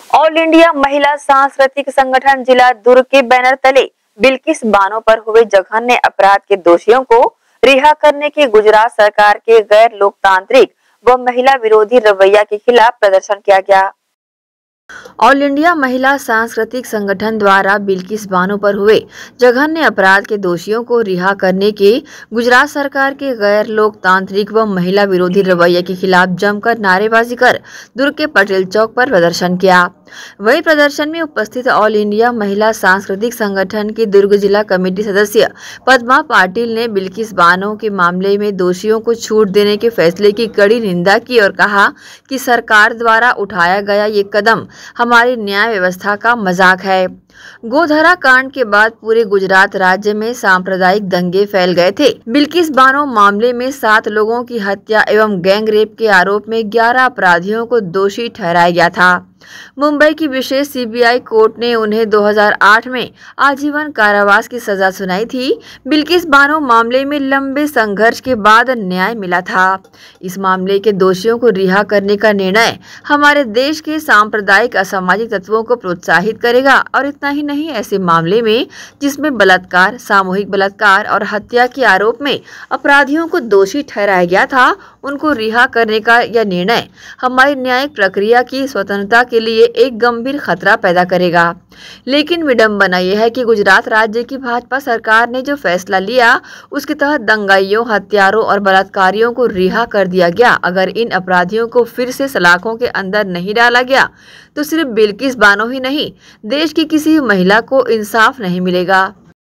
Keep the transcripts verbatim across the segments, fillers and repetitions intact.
All India महिला सांस्कृतिक संगठन जिला दुर्ग के बैनर तले बिल्किस बानो पर हुए जघन्य अपराध के दोषियों को रिहा करने की गुजरात सरकार के गैर लोकतांत्रिक व महिला विरोधी रवैया के खिलाफ प्रदर्शन किया गया। ऑल इंडिया महिला सांस्कृतिक संगठन द्वारा बिल्किस बानो पर हुए जघन्य अपराध के दोषियों को रिहा करने के गुजरात सरकार के गैर लोकतांत्रिक व महिला विरोधी रवैये के खिलाफ जमकर नारेबाजी कर दुर्ग के पटेल चौक पर प्रदर्शन किया। वही प्रदर्शन में उपस्थित ऑल इंडिया महिला सांस्कृतिक संगठन की दुर्ग जिला कमेटी सदस्य पद्मा पाटिल ने बिल्किस बानो के मामले में दोषियों को छूट देने के फैसले की कड़ी निंदा की और कहा कि सरकार द्वारा उठाया गया ये कदम हमारी न्याय व्यवस्था का मजाक है। गोधरा कांड के बाद पूरे गुजरात राज्य में सांप्रदायिक दंगे फैल गए थे। बिल्किस बानो मामले में सात लोगों की हत्या एवं गैंग रेप के आरोप में ग्यारह अपराधियों को दोषी ठहराया गया था। मुंबई की विशेष सीबीआई कोर्ट ने उन्हें दो हज़ार आठ में आजीवन कारावास की सजा सुनाई थी। बिल्किस बानो मामले में लंबे संघर्ष के बाद न्याय मिला था। इस मामले के दोषियों को रिहा करने का निर्णय हमारे देश के सांप्रदायिक असामाजिक तत्वों को प्रोत्साहित करेगा और इतना ही नहीं, ऐसे मामले में जिसमें बलात्कार, सामूहिक बलात्कार और हत्या के आरोप में अपराधियों को दोषी ठहराया गया था, उनको रिहा करने का यह निर्णय हमारी न्यायिक प्रक्रिया की स्वतंत्रता के लिए एक गंभीर खतरा पैदा करेगा। लेकिन विडंबना यह है कि गुजरात राज्य की भाजपा सरकार ने जो फैसला लिया उसके तहत दंगाइयों, हत्यारों और बलात्कारियों को रिहा कर दिया गया। अगर इन अपराधियों को फिर से सलाखों के अंदर नहीं डाला गया तो सिर्फ बिल्किस बानो ही नहीं, देश की किसी महिला को इंसाफ नहीं मिलेगा।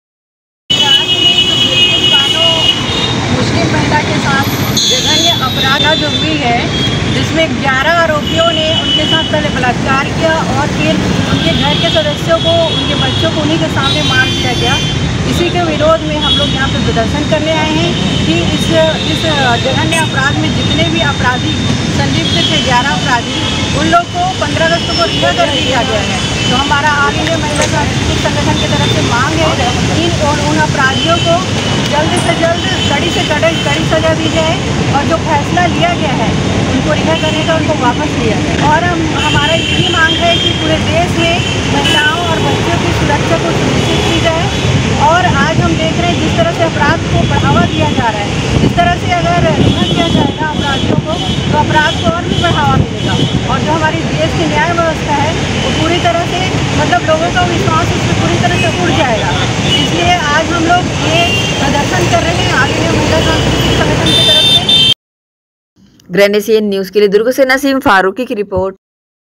मुस्लिम महिला के साथ जघन्य अपराध जो हुई है, जिसमें ग्यारह आरोपियों ने उनके साथ पहले बलात्कार किया और फिर उनके घर के सदस्यों को, उनके बच्चों को उन्हीं के सामने मार दिया गया। इसी के विरोध में हम लोग यहाँ पर प्रदर्शन करने आए हैं कि इस इस जघन्य अपराध में जितने भी अपराधी संलिप्त थे, ग्यारह अपराधी, उन लोग को पंद्रह अगस्त को रिहा कर दिया गया है। तो हमारा ऑल इंडिया महिला सांस्कृतिक संगठन की तरफ से मांग है इन और उन अपराधियों को जल्द से जल्द कड़ी से कड़ी कड़ी सजा दी जाए और जो फैसला लिया गया है उनको रिहा करने का उनको वापस लिया जाए। और हम हमारा यही मांग है कि पूरे देश में महिलाओं और बच्चों की सुरक्षा को सुनिश्चित की जाए। और आज हम देख रहे हैं जिस तरह से अपराध को बढ़ावा दिया जा रहा है, इस तरह से अगर रिहा किया जाएगा अपराधियों को तो अपराध को और भी बढ़ावा मिलेगा और जो हमारी देश की न्याय व्यवस्था है वो पूरी तरह से मतलब लोगों का विश्वास उसमें पूरी तरह से उड़ जाएगा। इसलिए आज हम लोग ये प्रदर्शन कर रहे हैं ऑल इंडिया महिला सांस्कृतिक संगठन की तरफ से। ग्रैंड एशियन न्यूज के लिए दुर्ग से नसीम फारूकी की रिपोर्ट।